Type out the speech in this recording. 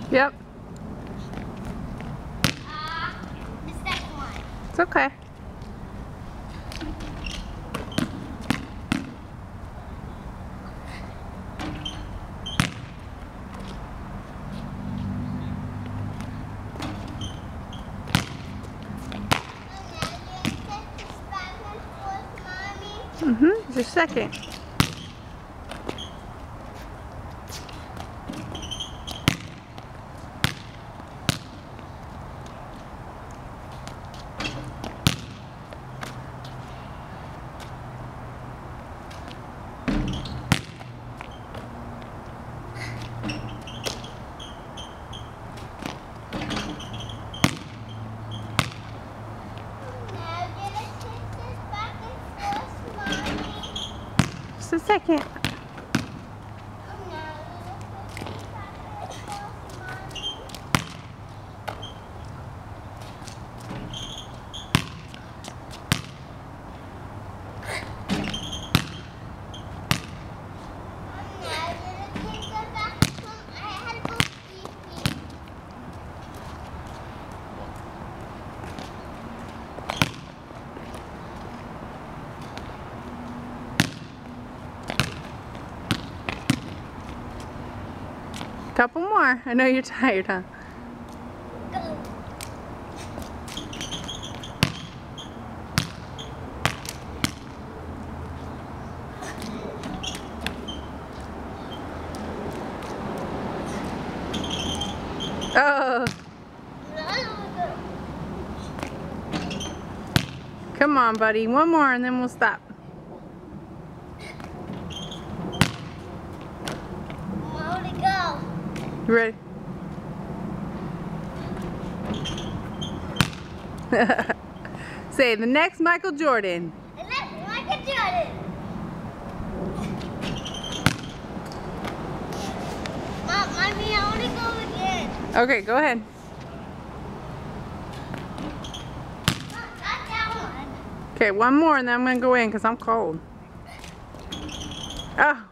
Yep. The second one. It's okay. It's your second. Just a second. Couple more. I know you're tired, huh? Oh. Come on, buddy. One more and then we'll stop. Where to go? You ready? Say the next Michael Jordan. The next Michael Jordan. Mommy, I want to go again. Okay, go ahead. Not that one. Okay, one more and then I'm going to go in because I'm cold. Oh.